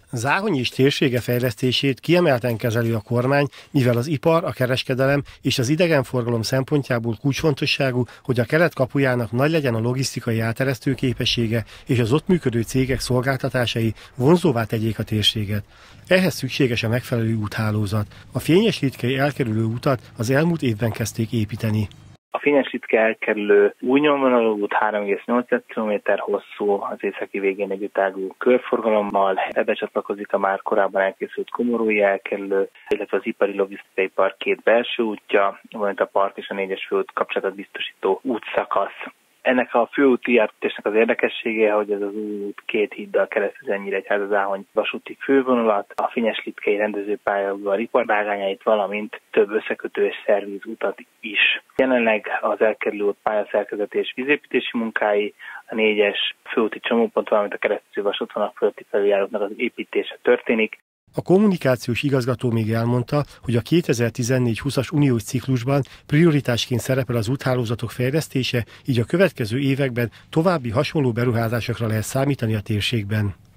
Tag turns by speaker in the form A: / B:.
A: Záhony és térsége fejlesztését kiemelten kezeli a kormány, mivel az ipar, a kereskedelem és az idegenforgalom szempontjából kulcsfontosságú, hogy a kelet kapujának nagy legyen a logisztikai áteresztő képessége és az ott működő cégek szolgáltatásai vonzóvá tegyék a térséget. Ehhez szükséges a megfelelő úthálózat. A Fényes-Litkei elkerülő utat az elmúlt évben kezdték építeni.
B: A Fényes-Litkei elkerülő új nyomvonalú út 3,8 km hosszú, az északi végén egy ütágú körforgalommal. Ebbe csatlakozik a már korábban elkészült Komorói elkerülő, illetve az ipari logisztikai park két belső útja, valamint a park és a 4-es főút kapcsolatot biztosító útszakasz. Ennek a főúti átkötésnek az érdekessége, hogy ez az új út két híddal keresztül Nyíregyháza-Záhony vasúti fővonalat, a Fényes-Litkei rendezőpályaudvar iparvágányait, valamint több összekötő és szervíz utat is. Jelenleg az elkerülő út pályaszerkezeti és vízépítési munkái, a 4-es főúti csomópont, valamint a keresztező vasútvonal fölötti felüljáróknak az építése történik.
A: A kommunikációs igazgató még elmondta, hogy a 2014-20-as uniós ciklusban prioritásként szerepel az úthálózatok fejlesztése, így a következő években további hasonló beruházásokra lehet számítani a térségben.